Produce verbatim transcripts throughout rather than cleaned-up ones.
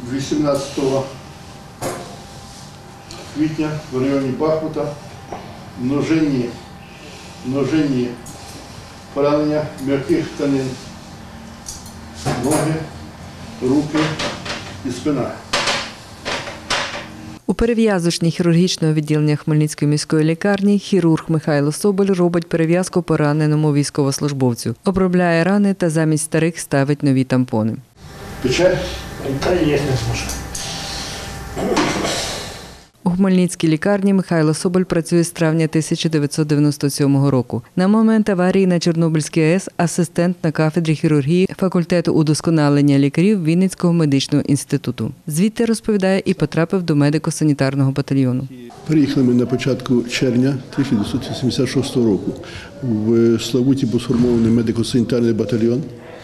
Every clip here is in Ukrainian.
вісімнадцятого квітня в районі Бахмута множинні, множинні поранення м'яких тканин, ноги, руки і спина. У перев'язочній хірургічного відділення Хмельницької міської лікарні хірург Михайло Соболь робить перев'язку пораненому військовослужбовцю. Обробляє рани та замість старих ставить нові тампони. Пече? Та є, не зможу. У Хмельницькій лікарні Михайло Соболь працює з травня тисяча дев'ятсот дев'яносто сьомого року. На момент аварії на Чорнобильській АЕС асистент на кафедрі хірургії факультету удосконалення лікарів Вінницького медичного інституту. Звідти, розповідає, і потрапив до медико-санітарного батальйону. Приїхали ми на початку червня тисяча дев'ятсот вісімдесят шостого року. В Славуті був сформований медико-санітарний батальйон,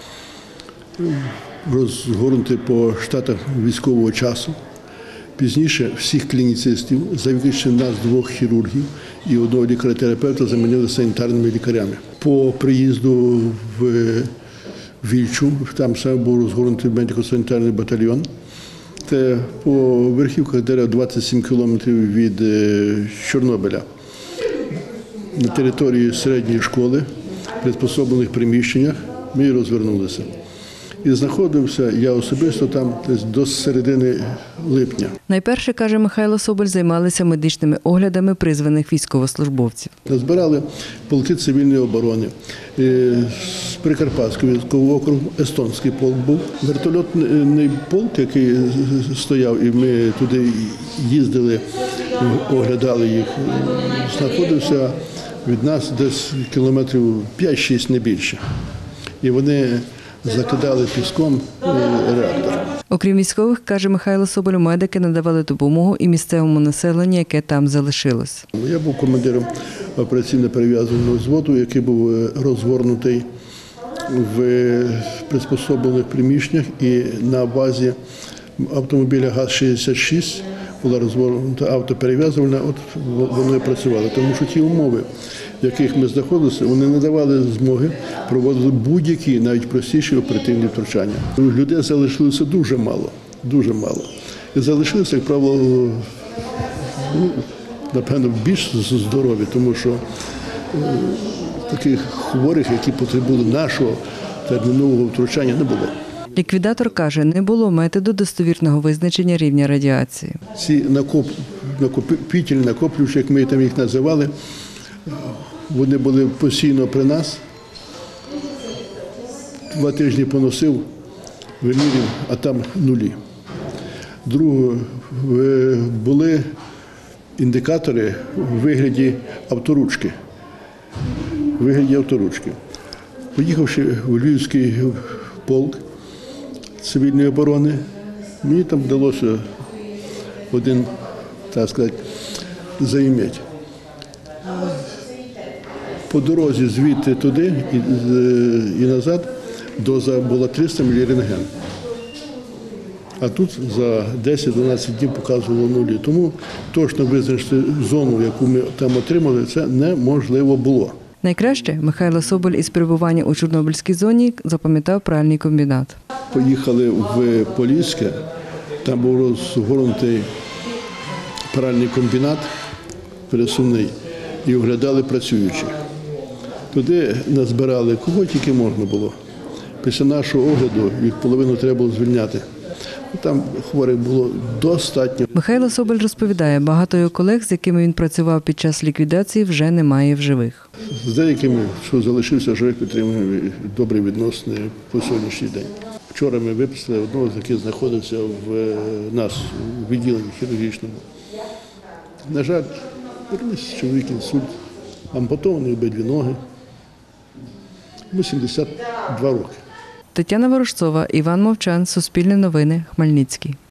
розгорнутий по штатах військового часу. Пізніше всіх клініцистів, за виключенням нас двох хірургів і одного лікаря-терапевта, замінили санітарними лікарями. По приїзду в Вільчу, там саме був розгорнутий медико-санітарний батальйон. Це по верхівках дерев двадцять сім кілометрів від Чорнобиля. На території середньої школи, в приспособлених приміщеннях, ми розвернулися. І знаходився я особисто там десь до середини липня. Найперше, каже Михайло Соболь, займалися медичними оглядами призваних військовослужбовців. Збирали полки цивільної оборони. З Прикарпатського військового округу естонський полк був. Вертольотний полк, який стояв, і ми туди їздили, оглядали їх, знаходився від нас десь кілометрів п'ять-шість, не більше. І вони закидали піском реактор. Окрім військових, каже Михайло Соболь, медики надавали допомогу і місцевому населенню, яке там залишилось. Я був командиром операційно-перев'язаного взводу, який був розгорнутий в приспособлених приміщеннях, і на базі автомобіля ГАЗ шістдесят шість була розгорнута автоперев'язувальна, от вони працювали. Тому що ті умови, в яких ми знаходилися, вони не давали змоги проводити будь-які, навіть простіші оперативні втручання. Людей залишилося дуже мало, дуже мало. І залишилися, як правило, ну, напевно, більш здорові, тому що е, таких хворих, які потребували нашого термінового втручання, не було. Ліквідатор каже, не було методу достовірного визначення рівня радіації. Ці накоп, накопителі, накоплювачі, як ми там їх називали, вони були постійно при нас. Два тижні поносив, вимірів, а там нулі. Друге, були індикатори в вигляді авторучки. В вигляді авторучки. Поїхавши в Львівський полк цивільної оборони, мені там вдалося один, так сказати, заім'ять. По дорозі звідти туди і, і назад доза була триста міліграмів рентген. А тут за десять-дванадцять днів показувало нулі. Тому точно визначити зону, яку ми там отримали, це неможливо було. Найкраще Михайло Соболь із перебування у Чорнобильській зоні запам'ятав пральний комбінат. Поїхали в Поліське, там був розгорнутий пральний комбінат пересувний і оглядали працюючих. Туди назбирали кого тільки можна було. Після нашого огляду їх половину треба було звільняти. Там хворих було достатньо. Михайло Соболь розповідає, багато його колег, з якими він працював під час ліквідації, вже немає в живих. З деякими, що залишився живих, підтримуємо добрі відносини по сьогоднішній день. Вчора ми виписали одного, з яких знаходився в нас у відділенні хірургічному. На жаль, переніс чоловік інсульт, ампутовані обидві ноги. Йому сімдесят два роки. Тетяна Ворожцова, Іван Мовчан, Суспільне новини, Хмельницький.